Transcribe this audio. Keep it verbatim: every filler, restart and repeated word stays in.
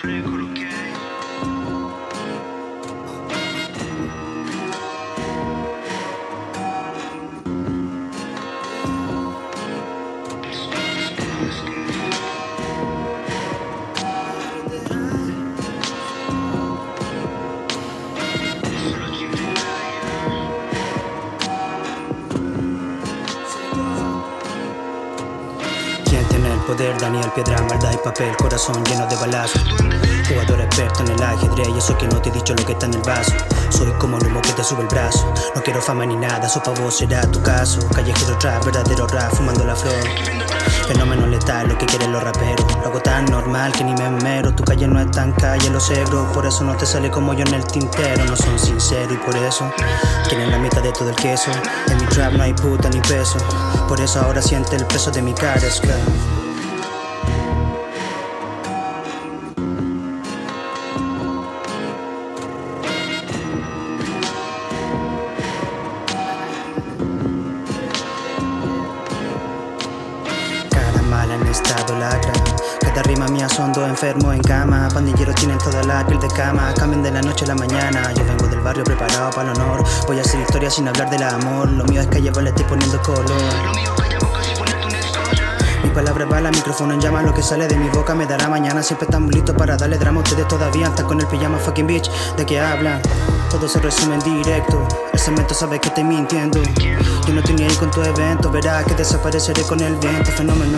Poder, Daniel Piedra, maldad y papel, corazón lleno de balazos. Jugador experto en el ajedrez y eso que no te he dicho lo que está en el vaso. Soy como el humo que te sube el brazo. No quiero fama ni nada, eso pa' vos será tu caso. Callejero trap, verdadero rap, fumando la flor. Fenómeno letal, lo que quieren los raperos. Lo hago tan normal que ni me esmero. Tu calle no es tan calle, lo segro. Por eso no te sale como yo en el tintero. No son sinceros y por eso quieren la mitad de todo el queso. En mi trap no hay puta ni peso. Por eso ahora siente el peso de mi cara, es que en estado lacra. Cada rima mía son dos enfermos en cama. Pandilleros tienen toda la piel de cama. Cambian de la noche a la mañana. Yo vengo del barrio preparado para el honor. Voy a hacer historia sin hablar del amor. Lo mío es que llevo le estoy poniendo color. Mi palabra bala, micrófono en llama. Lo que sale de mi boca me dará mañana. Siempre estamos listos para darle drama. Ustedes todavía están con el pijama fucking bitch. ¿De qué hablan? Todo se resume en directo. El cemento sabe que estoy mintiendo. Yo no estoy ni ahí con tu evento. Verás que desapareceré con el viento. Fenómeno